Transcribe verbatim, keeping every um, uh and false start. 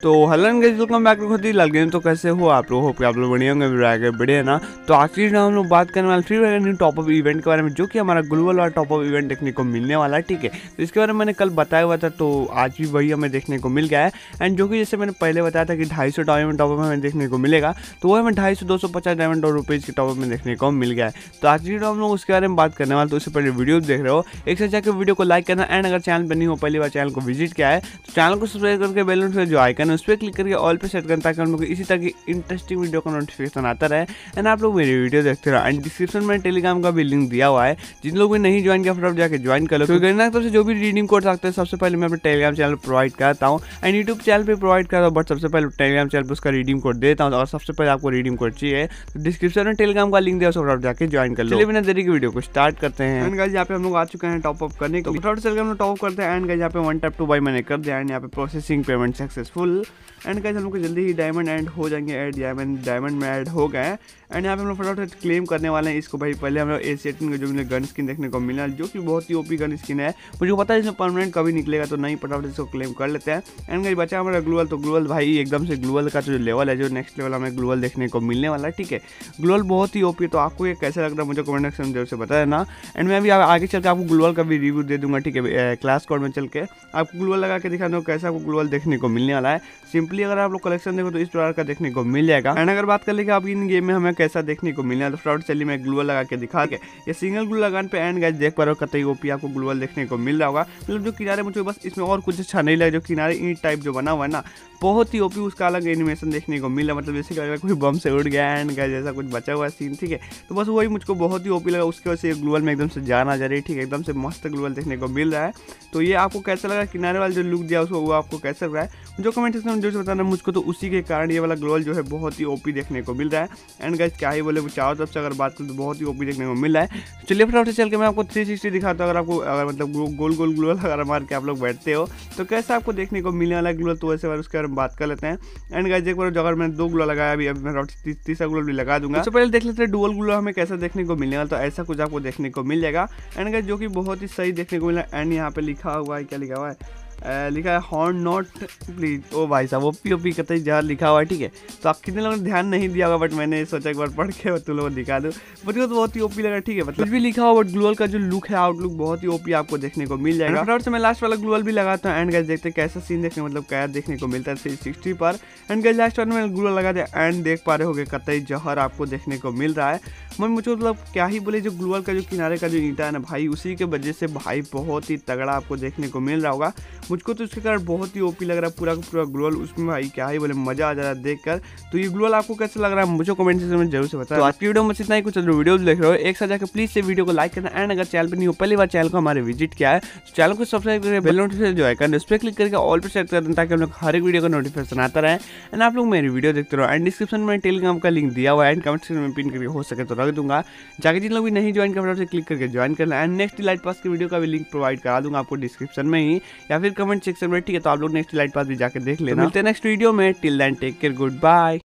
तो hello guys, welcome back to खुद ही लाल गेम। तो कैसे हो आप लोग? होप कि आप लोग बढ़िया होंगे, आगे बढ़िया ना। तो आखिरी में हम लोग बात करने वाले Free Fire new top up event के बारे में, जो कि हमारा ग्लोबल वाला टॉपअप इवेंट देखने को मिलने वाला है। ठीक है, तो इसके बारे में मैंने कल बताया हुआ था, तो आज भी वही हमें देखने को मिल गया है। एंड जो कि जैसे मैंने पहले बताया था कि ढाई सौ डायमंड टॉपअप हमें देखने को मिलेगा, तो वो हमें ढाई सौ दो सौ पचास डायमंड और रुपीज़ के टॉपअप में देखने को मिल गया है। तो आखिरी हम लोग उसके बारे में बात करने वाले। तो उससे पहले वीडियो देख रहे हो, एक से जाकर वीडियो को लाइक करना। एंड अगर चैनल पर नहीं हो, पहली बार चैनल को विजिट किया है, तो चैनल को सब्सक्राइब करके बेल नोटिफिकेशन जो आइकन है उस पर क्लिक करके ऑल पे सेट करना, ताकि हम लोग को इसी तरह की इंटरेस्टिंग वीडियो का नोटिफिकेशन आता रहे। एंड आप लोग मेरी वीडियो देखते रहो। एंड डिस्क्रिप्शन में टेलीग्राम का भी लिंक दिया हुआ है, जिन लोग भी नहीं ज्वाइन किया फटाफट जाकर ज्वाइन कर लो। तो गन्ना तरफ से जो भी रिडीम कोड सकते हैं, सबसे पहले मैं अपने टेलीग्राम चैनल पर प्रोवाइड करता हूँ। एंड यूट्यूब चैनल पर प्रोवाइड करता हूँ, बट सबसे पहले टेलीग्राम चैनल पर उसका रिडीम कोड देता हूँ। और सबसे पहले आपको रिडीम कोड चाहिए तो डिस्क्रिप्शन में टेलीग्राम का लिंक दिया, उसको फटाफट जाकर ज्वाइन कर लो। चलिए बिना देरी की वीडियो को स्टार्ट करते हैं। एंड गाइस यहाँ पे हम लोग आ चुके हैं टॉप अप करने के लिए। फटाफट चल के हम लोग टॉप करते हैं। एंड गाइस यहाँ पे वन टैप टू बाई मैंने कर दिया। एंड यहाँ पे processing payment successful. And guys हम लोग को जल्दी ही डायमंड ऐड हो जाएंगे। ऐड डायमंड डायमंड में ऐड हो गए। एंड यहाँ पे हम लोग फटाफट क्लेम करने वाले हैं इसको। भाई पहले हम लोग ए सेटिंग का जो मुझे गन स्किन देखने को मिला, जो कि बहुत ही ओपी गन स्किन है। मुझे पता है इसमें परमानेंट कभी निकलेगा, तो नहीं फटाफट इसको क्लेम कर लेते हैं। एंड गाइस बचा हमारा ग्लोबल। तो ग्लोबल भाई एकदम से ग्लोबल का जो लेवल है, जो नेक्स्ट लेवल हमें ग्लोबल देखने को मिलने वाला है। ठीक है, ग्लोबल बहुत ही ओपी है। तो आपको ये कैसा लग रहा है मुझे कमेंट सेक्शन में जरूर से बताया ना। एंड मैं अभी आगे चल के आपको ग्लोबल का भी रिव्यू दे दूंगा। ठीक है, क्लास कोड में चल के आपको ग्लोबल लगा के दिखा दूँ कैसा आपको ग्लोबल देखने को मिलने वाला है। सिंपली अगर आप लोग कलेक्शन देखो तो इस प्रकार का देखने को मिल जाएगा। एंड अगर बात कर ले कि आप इन गेम में हमें कैसा देखने को मिलने तो फटाफट चलिए मैं ग्लोबल लगा के दिखा के ये सिंगल ग्लू लगाने पे। एंड गाइस देख पा रहे हो कतई ओपी आपको ग्लोबल देखने को मिल रहा होगा। मतलब जो किनारे मुझे बस इसमें और कुछ अच्छा नहीं लगा, जो किनारे ईंट टाइप जो बना हुआ है ना, बहुत ही ओपी उसका अलग एनिमेशन देखने को मिला। मतलब जैसे कि कोई बम से उड़ गया एंड गाइस जैसा कुछ बचा हुआ सीन। ठीक है, तो बस वही मुझको बहुत ही ओपी लगा। उसकी वजह से ग्लोबल में एकदम से जान आ जा रही है। ठीक है, एकदम से मस्त ग्लोबल देखने को मिल रहा है। तो ये आपको कैसा लगा, किनारे वाला जो लुक दिया उसको, वो आपको कैसा लग रहा है जो कमेंट सेक्शन में जो बताना मुझको। तो उसी के कारण ये वाला ग्लोबल जो है बहुत ही ओपी देखने को मिल रहा है। एंड गाइस क्या ही बोले, चारों तरफ से अगर बात करूँ तो बहुत ही ओपी देखने को मिल रहा है। चलिए फटाफट से चल के मैं आपको थ्री सिक्सटी दिखाता हूँ। अगर आपको अगर मतलब गोल गोल ग्लोबल अगर मार के आप लोग बैठते हो तो कैसा आपको देखने को मिलने वाला है ग्लोबल। तो वैसे बार उसके बारे में बात कर लेते हैं। एंड गाइस एक बार अगर मैंने दो ग्लोबल लगाया, अभी अभी मैं तीसरा ग्लोबल भी लगा दूंगा। तो पहले देख लेते हैं डुअल ग्लोबल हमें कैसा देखने को मिलने वाला। तो ऐसा कुछ आपको देखने को मिल जाएगा। एंड गाइस जो कि बहुत ही सही देखने को मिला। एंड यहाँ पे लिखा हुआ है, क्या लिखा हुआ है, Uh, लिखा है हॉर्न नॉट प्लीज। ओ भाई साहब, ओपी ओपी कतई जहाँ लिखा हुआ है। ठीक है, तो आप कितने लोगों ने ध्यान नहीं दिया होगा, बट मैंने सोचा एक बार पढ़ के तुम लोगों को दिखा दूँ। बट वो तो बहुत ही ओपी लगा। ठीक है, मतलब कुछ भी लिखा हुआ, बट ग्लोबल का जो लुक है, आउटलुक बहुत ही ओपी आपको देखने को मिल जाएगा। फटाफट से मैं लास्ट वाला ग्लोबल भी लगाता हूँ। एंड गाइस देखते हैं कैसा सीन देखने मतलब क्या देखने को मिलता है थ्री सिक्सटी पर। एंड गाइस लास्ट वाला मैं ग्लोबल लगा दिया। एंड देख पा रहे हो कतई जहर आपको देखने को मिल रहा है। मैं मुझे मतलब क्या ही बोले, जो ग्लोबल का जो किनारे का जो ईंटा है ना भाई, उसी के वजह से भाई बहुत ही तगड़ा आपको देखने को मिल रहा होगा। मुझको तो उसके कारण बहुत ही ओपी लग रहा है पूरा का पूरा ग्लोबल। उसमें भाई क्या ही बोले, मजा आ जा रहा है देखकर। तो ये ग्लोबल आपको कैसा लग रहा है मुझे कमेंट सेक्शन में जरूर से बताएं। तो आज की वीडियो में इतना ही। कुछ वीडियो देख रहे हो एक साथ जाकर प्लीज से वीडियो को लाइक करना। एंड अगर चैनल पर नहीं हो, पहली बार चैनल को हमारे विजिट किया है तो चैनल को सब्सक्राइब करके बेल नोटिफिकेशन जो है उस पर क्लिक करके ऑल पर सेट कर दें, ताकि हम लोग हर एक वीडियो का नोटिफिकेशन आता रहे। एंड आप लोग मेरी वीडियो देखते रहो। एंड डिस्क्रिप्शन में टेलीग्राम का लिंक दिया हुआ है। एंड कमेंट सेक्शन में पिन करके हो सके तो रख दूंगा, जाके जिन लोग भी नहीं ज्वाइन कर से क्लिक करके ज्वाइन करना। एंड नेक्स्ट लाइट पास की वीडियो का भी लिंक प्रोवाइड करा दूंगा आपको डिस्क्रिप्शन में ही या फिर कमेंट सेक्शन में। ठीक है, तो आप लोग नेक्स्ट लाइट पास भी जाके देख लेना। मिलते हैं नेक्स्ट वीडियो में। Till then take care, good bye.